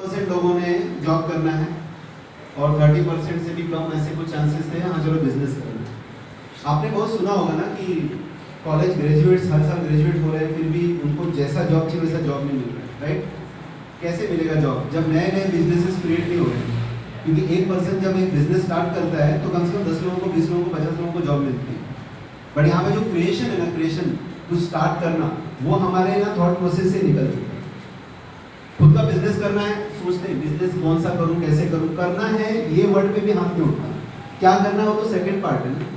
70% लोगों ने जॉब करना है और 30% से भी कम ऐसे कुछ चांसेस थे हाँ चलो बिजनेस करना है। आपने बहुत सुना होगा ना कि कॉलेज ग्रेजुएट्स हर साल ग्रेजुएट हो रहे हैं फिर भी उनको जैसा जॉब चाहिए वैसा जॉब नहीं मिल रहा है, राइट? कैसे मिलेगा जॉब जब नए नए बिजनेसेस क्रिएट नहीं हो रहे हैं? क्योंकि एक पर्सन जब एक बिजनेस स्टार्ट करता है तो कम से कम 10 लोगों को, 20 लोगों को, 50 लोगों को जॉब मिलती है। बट यहाँ पे जो क्रिएशन है ना, क्रिएशन कुछ स्टार्ट करना, वो हमारे ना थॉट प्रोसेस से निकल चुका है। खुद का बिजनेस करना है, सोचते हैं बिजनेस कौन सा करूँ, कैसे करूँ, करना है ये वर्ड पे भी हाथ नहीं उठता। क्या करना है वो तो सेकंड पार्ट है ना,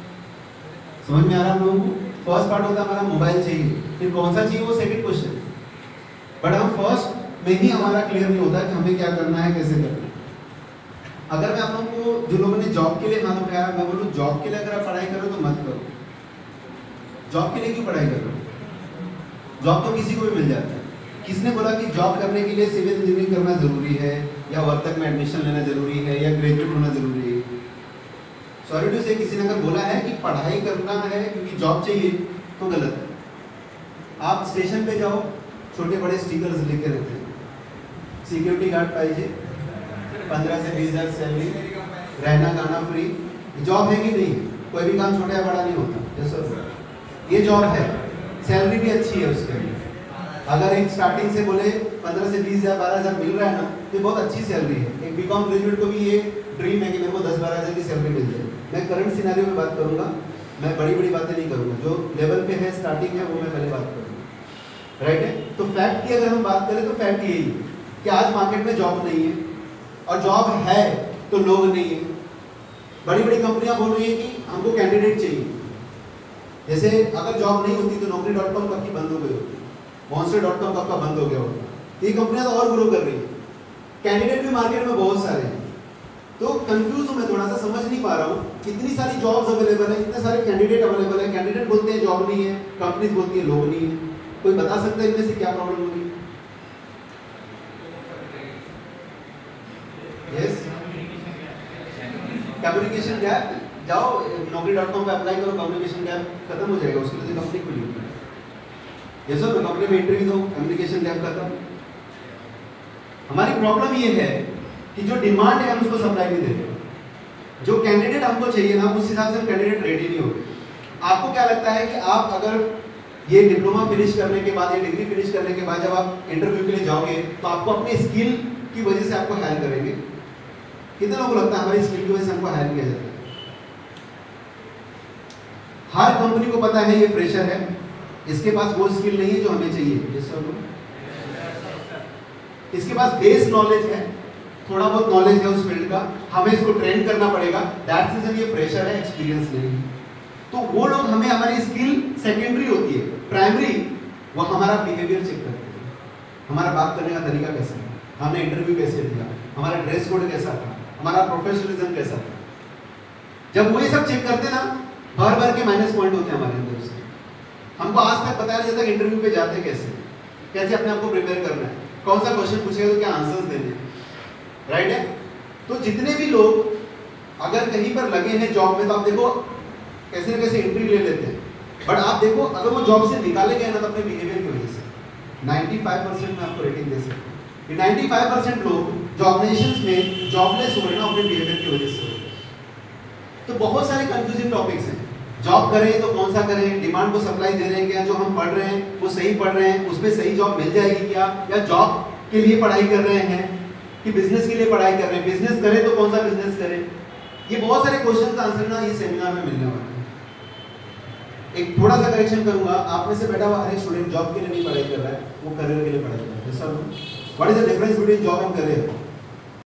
समझ में आ रहा है हम लोगों को? फर्स्ट पार्ट होता है हमारा मोबाइल चाहिए, फिर कौन सा चाहिए वो सेकंड क्वेश्चन। बट हम फर्स्ट में ही हमारा क्लियर नहीं होता कि हमें क्या करना है, कैसे करना है। अगर मैं आप लोगों को, जो लोगों ने जॉब के लिए हाथ उठाया, मैं बोलूँ जॉब के लिए अगर आप पढ़ाई करो तो मत करो। जॉब के लिए क्यों पढ़ाई करो? जॉब तो किसी को भी मिल जाता है। किसने बोला कि जॉब करने के लिए सिविल इंजीनियरिंग करना जरूरी है या वर्तक में एडमिशन लेना जरूरी है या ग्रेजुएट होना जरूरी है? सॉरी टू से, किसी ने अगर बोला है कि पढ़ाई करना है क्योंकि जॉब चाहिए तो गलत है। आप स्टेशन पे जाओ, छोटे बड़े स्टिकर्स लिखे रहते हैं, सिक्योरिटी गार्ड पाइजे, 15 से 20 हज़ार सैलरी, रहना खाना फ्री। जॉब है कि नहीं? कोई भी काम छोटा या बड़ा नहीं होता। जैसे ये जॉब है, सैलरी भी अच्छी है उसके लिए। अगर एक स्टार्टिंग से बोले 15 से 20 हज़ार 12 हज़ार मिल रहा है ना, तो बहुत अच्छी सैलरी है। एक बीकॉम ग्रेजुएट को भी ये ड्रीम है कि मेरे को 10-12 हज़ार की सैलरी मिल जाए। मैं करंट सिनेरियो में बात करूंगा, मैं बड़ी बड़ी बातें नहीं करूंगा। जो लेवल पे है, स्टार्टिंग है, वो मैं पहले बात करूंगा, राइट है? तो फैक्ट की अगर हम बात करें तो फैक्ट यही है कि आज मार्केट में जॉब नहीं है, और जॉब है तो लोग नहीं है। बड़ी बड़ी कंपनियां बोल रही है कि हमको कैंडिडेट चाहिए। जैसे अगर जॉब नहीं होती तो Naukri.com कब की बंद हो गई होती, Monster.com कब का बंद हो गया होता। ये कंपनियां तो और ग्रो कर रही है, कैंडिडेट भी मार्केट में बहुत सारे हैं। तो कंफ्यूज हूं मैं, थोड़ा सा समझ नहीं पा रहा हूँ। इतनी सारी जॉब्स अवेलेबल है, इतने सारे कैंडिडेट अवेलेबल है, कैंडिडेट बोलते हैं जॉब नहीं है, कंपनीज बोलती है लोग नहीं है। कोई बता सकता है इनमें से क्या प्रॉब्लम होगी? Yes, communication gap. जाओ Naukri.com पे अप्लाई करो, कम्युनिकेशन गैप खत्म हो जाएगा। उसके लिए कंपनी खुली होगी, ये सब कंपनी में इंटरव्यू दो, कम्युनिकेशन गैप खत्म। हमारी प्रॉब्लम ये है कि जो डिमांड है हम उसको सप्लाई नहीं देते। जो कैंडिडेट हमको चाहिए ना, उस हिसाब से हम कैंडिडेट रेडी नहीं होते। आपको क्या लगता है कि आप अगर ये डिप्लोमा फिनिश करने के बाद या डिग्री फिनिश करने के बाद जब आप इंटरव्यू के लिए जाओगे तो आपको अपनी स्किल की वजह से आपको हायर करेंगे? कितने लोगों को लगता है हमारी स्किल की वजह से हमको हायर किया जाता है? हर कंपनी को पता है ये फ्रेशर है, इसके पास वो स्किल नहीं है जो हमें चाहिए। इसके पास बेस नॉलेज है, थोड़ा बहुत नॉलेज है उस फील्ड का, हमें इसको ट्रेन करना पड़ेगा। दैट्स रीजन ये फ्रेशर है, एक्सपीरियंस नहीं। तो वो लोग हमें, हमारी स्किल सेकेंडरी होती है, प्राइमरी वो हमारा बिहेवियर चेक करते हैं। हमारा बात करने का तरीका कैसा है, हमने इंटरव्यू कैसे दिया, हमारा ड्रेस कोड कैसा था, हमारा प्रोफेशनलिज्म कैसा था। जब वो ये सब चेक करते ना, भर भर के माइनस पॉइंट होते हैं हमारे अंदर से। हमको आज तक पता नहीं चलता इंटरव्यू पे जाते कैसे, कैसे अपने आप को प्रिपेयर करना है, कौन सा क्वेश्चन पूछेगा तो क्या आंसर्स देने हैं, राइट है? तो जितने भी लोग अगर कहीं पर लगे हैं जॉब में, तो आप देखो कैसे न कैसे एंट्री ले लेते हैं। बट आप देखो अगर वो जॉब से निकाले गए ना तो अपने बिहेवियर की वजह से 95% में आपको रेटिंग दे सकते हैं। 95% लोग जो ऑर्गेनाइजेशंस में जॉबलेस हो रहे हैं ना, अपने बिहेवियर की वजह से हो रहे हैं। तो बहुत सारे कंफ्यूजिंग टॉपिक्स हैं। जॉब करें तो कौन सा करें, डिमांड को सप्लाई दे रहे हैं क्या, जो हम पढ़ रहे हैं वो सही पढ़ रहे हैं, उसमें सही जॉब मिल जाएगी क्या, या जॉब के लिए पढ़ाई कर रहे हैं कि बिजनेस के लिए पढ़ाई कर रहे हैं, बिजनेस करें तो कौन सा बिजनेस करें। ये बहुत सारे क्वेश्चन का आंसर ना ये सेमिनार में मिलने वाला है। एक थोड़ा सा करेक्शन करूंगा, आप में से बैठा हुआ हर एक स्टूडेंट जॉब के लिए नहीं पढ़ाई कर रहा है, वो करियर के लिए पढ़ाई कर रहा है। What is the difference between job and career?